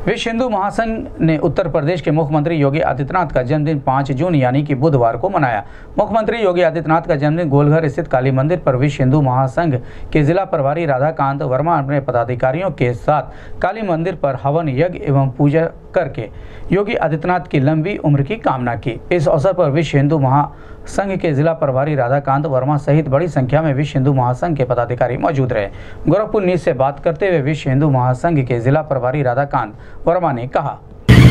विश्व हिंदू महासंघ ने उत्तर प्रदेश के मुख्यमंत्री योगी आदित्यनाथ का जन्मदिन 5 जून यानी कि बुधवार को मनाया। मुख्यमंत्री योगी आदित्यनाथ का जन्मदिन गोलघर स्थित काली मंदिर पर विश्व हिंदू महासंघ के जिला प्रभारी राधाकांत वर्मा अपने पदाधिकारियों के साथ काली मंदिर पर हवन यज्ञ एवं पूजा करके योगी आदित्यनाथ की लंबी उम्र की कामना की। इस अवसर पर विश्व हिंदू महासंघ के जिला प्रभारी राधाकांत वर्मा सहित बड़ी संख्या में विश्व हिंदू महासंघ के पदाधिकारी मौजूद रहे। गोरखपुर न्यूज से बात करते हुए विश्व हिंदू महासंघ के जिला प्रभारी राधाकांत वर्मा ने कहा,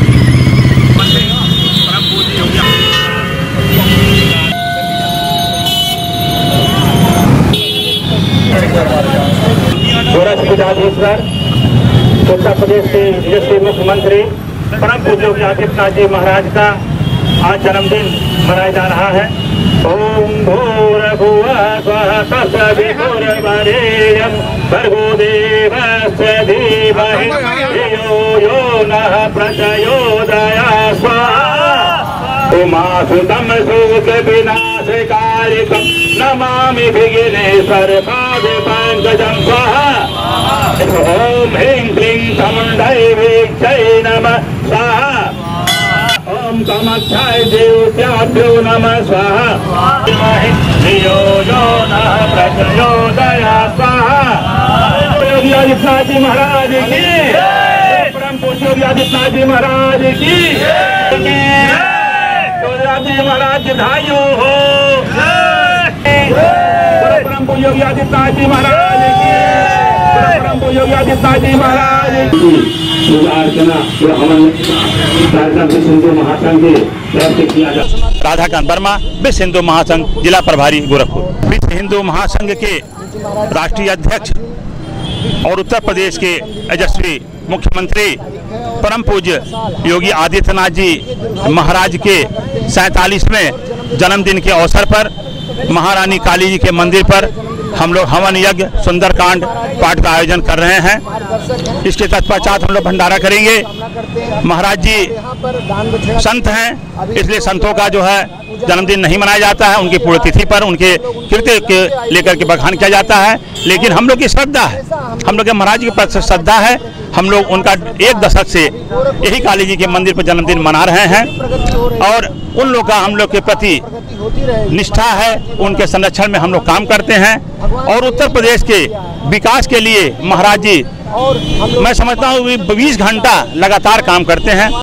उत्तर प्रदेश के यशस्वी मुख्यमंत्री परम पूज्य योगी आदित्यनाथ जी महाराज का आज जन्मदिन मनाया जा रहा है। ओम भूर्भुवः स्वः तत्सवितुर्वरेण्यं भर्गो देवस्य धीमहि धियो यो नः प्रचोदयात् स्वाहा। उमासुतं सूक्तविनाशकारिकं नमामि विघ्नेश्वरपादपङ्कजं स्वाहा। ओम ह्रीं क्लीं चामुण्डैवीक्षै नमः स्वाहा। ओम कामाख्याय देवताभ्यो नमः स्वाहा। धियो यो नः प्रचोदयात् स्वाहा। योगी आदित्यनाथ जी महाराज की, परम पूज्य योगी आदित्यनाथ जी महाराज की, योगी महाराज धाइयों हो, परम पूज्य योगी आदित्यनाथ जी महाराज की, परम पूज्य योगी आदित्यनाथ जी महाराज की पूजा अर्चना विश्व हिंदू महासंघ की तरफ से किया जाता है। राधाकांत वर्मा, विश्व हिंदू महासंघ जिला प्रभारी गोरखपुर। विश्व हिंदू महासंघ के राष्ट्रीय अध्यक्ष और उत्तर प्रदेश के यशस्वी मुख्यमंत्री परम पूज्य योगी आदित्यनाथ जी महाराज के 47वें जन्मदिन के अवसर पर महारानी काली जी के मंदिर पर हम लोग हवन यज्ञ सुंदरकांड पाठ का आयोजन कर रहे हैं। इसके तत्पश्चात हम लोग भंडारा करेंगे। महाराज जी संत हैं, इसलिए संतों का जो है जन्मदिन नहीं मनाया जाता है। उनकी पुण्यतिथि पर उनके कृत्य के लेकर के बखान किया जाता है। लेकिन हम लोग की श्रद्धा है, हम लोग के महाराज के प्रति श्रद्धा है। हम लोग उनका 1 दशक से यही काली जी के मंदिर पर जन्मदिन मना रहे हैं और उन लोग का हम लोग के प्रति निष्ठा है। उनके संरक्षण में हम लोग काम करते हैं और उत्तर प्रदेश के विकास के लिए महाराज जी मैं समझता हूँ 20 घंटा लगातार काम करते हैं।